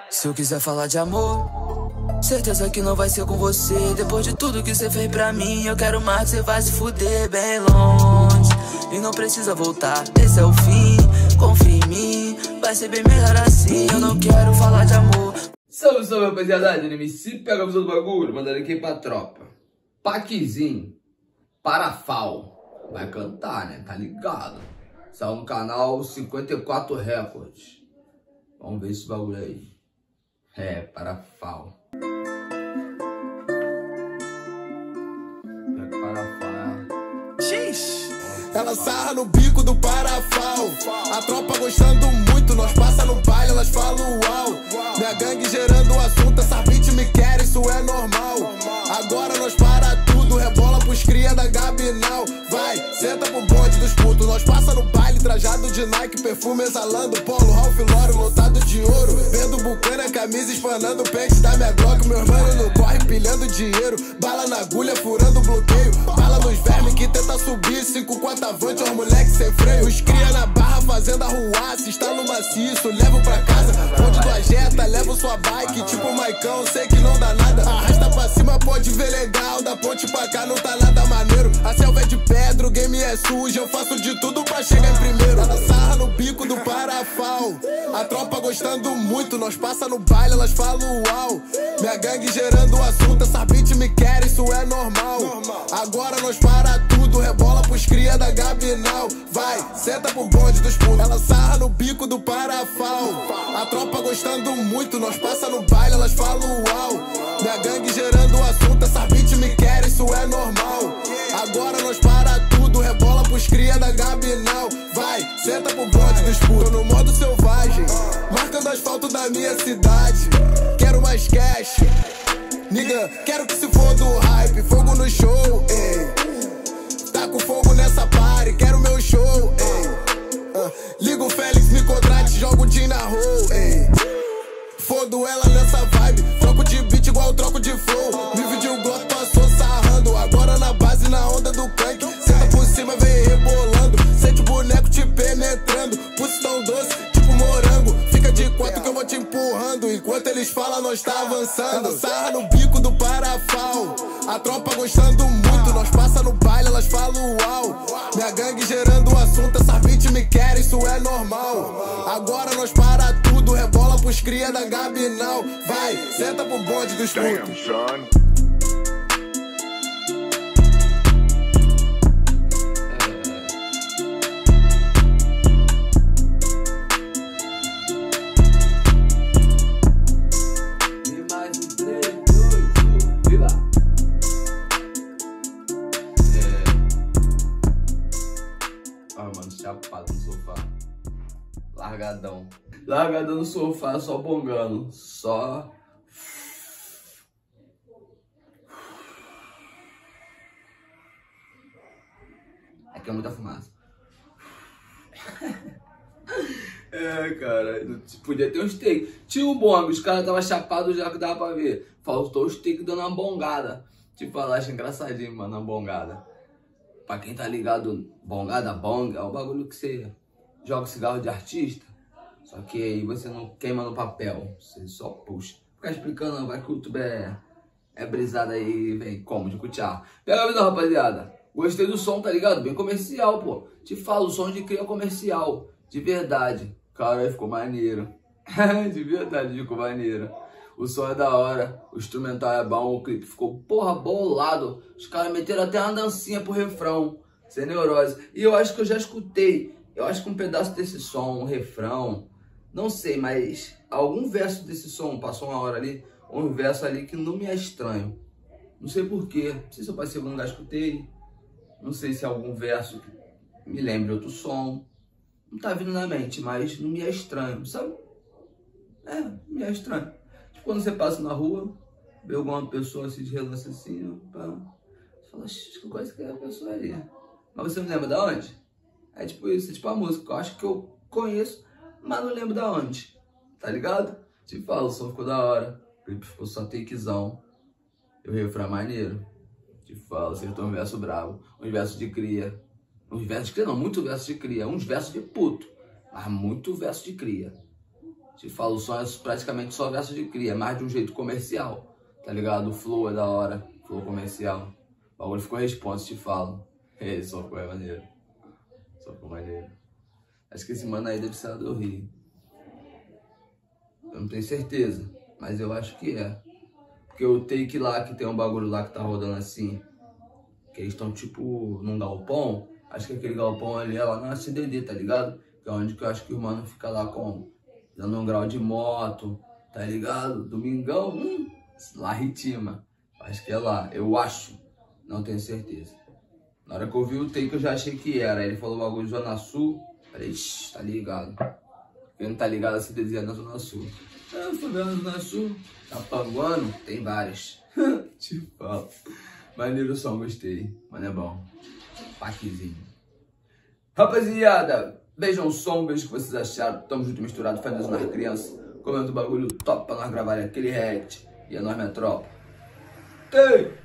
Se eu quiser falar de amor, certeza que não vai ser com você. Depois de tudo que você fez pra mim, eu quero mais que você vai se fuder bem longe. E não precisa voltar, esse é o fim. Confia em mim, vai ser bem melhor assim. Eu não quero falar de amor. Salve, salve, rapaziada. MC pega a visão do bagulho, mandando aqui pra tropa. Paquizinho, Parafal. Vai cantar, né? Tá ligado? Saiu no canal 54 Records. Vamos ver esse bagulho aí. Parafal. Ela sarra no bico do Parafal. A tropa gostando muito, nós passa no baile, elas falam uau. Minha gangue gerando assunto, essa beat me quer, isso é normal. Agora nós para tudo, rebola pros cria da Gabinal. Vai, senta pro bonde dos putos, nós passa no baile, trajado de Nike, perfume exalando, polo, Ralph Lauren, lotado de ouro. Vendo bucana, camisa espanando, pente da minha Glock. Meu irmão no corre, pilhando dinheiro, bala na agulha, furando bloqueio. Bala nos vermes que tenta subir, 5-4 avante, os moleques sem freio. Os cria na barra, fazendo arruaça, está no maciço, levo pra casa. Onde do ajeta, levo sua bike, tipo o Maicão, sei que não dá nada. Arrasta pra cima, pode ver legal, da ponte pra cá não tá nada maneiro. A selva é de pedra, o game é sujo, eu faço de tudo pra chegar em primeiro. Ela sarra no bico do Parafal. A tropa gostando muito, nós passa no baile, elas falam uau. Minha gangue gerando assunto, essa beat me quer, isso é normal. Agora nós para tudo, rebola pros cria da Gabinal. Vai, senta pro bonde dos putos. Ela sarra no bico do Parafal. A tropa gostando muito, nós passa no baile, elas falam uau. Minha gangue gerando assunto, essa beat me quer, isso é normal. Agora nós para tudo, rebola pros cria da Gabinal. Vai, senta pro bonde dos putos. Tô no modo selvagem, marcando asfalto da minha cidade. Quero mais cash, nigga, quero que se for do hype. Fogo no show, ei. Tá com fogo nessa party, quero meu show, ei. Liga o Félix, me contrate, jogo o Jim na roll, ei. Fodo ela nessa vibe, troco de beat igual troco de flow. Me vídeo Glock passou sarrando, agora na base, na onda do canque. Senta por cima, vem rebolando, sente o boneco te penetrando. Pulse tão doce, tipo morango, fica de quatro que eu vou te empurrando. Enquanto eles falam, nós tá avançando. Ela sarra no bico do Parafal. A tropa gostando muito, nós passa no baile, elas falam uau. Minha gangue gerando assunto, essa beat me quer, isso é normal. Agora nós para tudo, rebola pros cria da Gabinal. Vai, senta pro bonde dos putos. Chapado no sofá, largadão no sofá, só bongando, só. Aqui é muita fumaça. Cara, podia ter uns takes. Tinha um bong, os caras estavam chapados já que dava pra ver. Faltou os takes dando uma bongada. Tipo, eu acho engraçadinho, mano, uma bongada. Pra quem tá ligado, bongada, bonga, é o bagulho que você joga cigarro de artista, só que aí você não queima no papel, você só puxa. Ficar explicando, não, vai que o YouTube é brisado aí, vem como de cutiar. Pega a vida, rapaziada. Gostei do som, tá ligado? Bem comercial, pô. Te falo, o som de cria comercial, de verdade. Caralho, ficou maneiro. De verdade, ficou maneiro. O som é da hora, o instrumental é bom, o clipe ficou, porra, bolado. Os caras meteram até uma dancinha pro refrão, sem neurose. E eu acho que eu já escutei, eu acho que um pedaço desse som, um refrão, não sei, mas algum verso desse som, passou uma hora ali, um verso ali que não me é estranho. Não sei porquê, não sei se eu passei algum lugar, escutei, não sei se é algum verso que me lembre outro som. Não tá vindo na mente, mas não me é estranho, sabe? Não me é estranho. Quando você passa na rua, vê alguma pessoa assim de relance assim, pá, você fala, que coisa que é a pessoa ali. Mas você não lembra da onde? É tipo isso, é tipo a música, eu acho que eu conheço, mas não lembro da onde. Tá ligado? Te falo, o som ficou da hora, o clipe ficou só takezão, e o refrão maneiro. Te falo, acertou um verso bravo, uns versos de cria. Uns versos de cria não, muito verso de cria, uns versos de puto, mas muito verso de cria. Te falo, o som é praticamente só verso de cria, mais de um jeito comercial, tá ligado? O flow é da hora, flow comercial. O bagulho ficou responsa, te falo. Só ficou maneiro. Só ficou maneiro. Acho que esse mano aí deve ser lá do Rio. Eu não tenho certeza, mas eu acho que é. Porque o take lá, que tem um bagulho lá que tá rodando assim, que eles estão tipo num galpão. Acho que aquele galpão ali é lá na CDD, tá ligado? Que é onde que eu acho que o mano fica lá dando um grau de moto, tá ligado? Domingão, lá ritima. Acho que é lá, eu acho. Não tenho certeza. Na hora que eu vi o take eu já achei que era. Aí ele falou o bagulho de Zona Sul. Falei, ixi, tá ligado. Quem não tá ligado a CDD é na Zona Sul. Ah, foi na Zona Sul. Tá panguando? Tem várias. Te falo. Maneiro o som, gostei. Mano, é bom. Paquezinho. Rapaziada, beijam o som, beijo o que vocês acharam. Tamo junto misturado, faz das nas crianças. Comenta o bagulho top pra nós gravar aquele react. E é nóis, minha tropa. Ei!